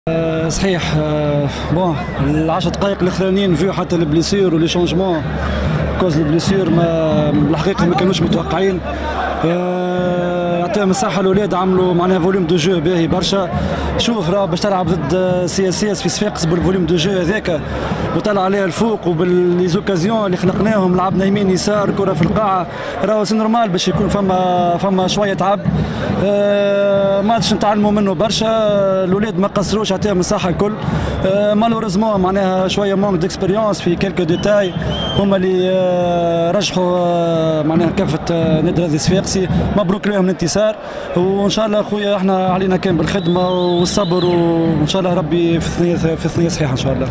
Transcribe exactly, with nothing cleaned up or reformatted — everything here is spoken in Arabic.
أه صحيح. أه بون العشر دقائق الاخرانيين فيو حتى البليسير ولي شونجمون كوز البليسير ما الحقيقه ما كانوش متوقعين. يعطيهم الصحه الاولاد عملوا معناها فوليوم دو جو باهي برشا. شوف راه باش تلعب ضد سي اس اس في صفاقس بالفوليوم دو جو هذاك وطلع عليها الفوق وبالليزوكازيون اللي خلقناهم لعبنا يمين يسار كره في القاعه راهو سي نورمال باش يكون فما فما شويه تعب. أه ماتش نتعلموا منه برشا. الاولاد ما قصروش يعطيهم الصحه الكل. أه مالوريزمون معناها شويه مونك ديكسبيريونس في كيلكو ديتاي هما اللي أه رجحوا أه معناها كافه أه نادي الرياضي الصفاقسي. مبروك لهم الانتصار وان شاء الله خويا احنا علينا كان بالخدمه والصبر وان شاء الله ربي في الثنيه في الثنيه صحيحه ان شاء الله.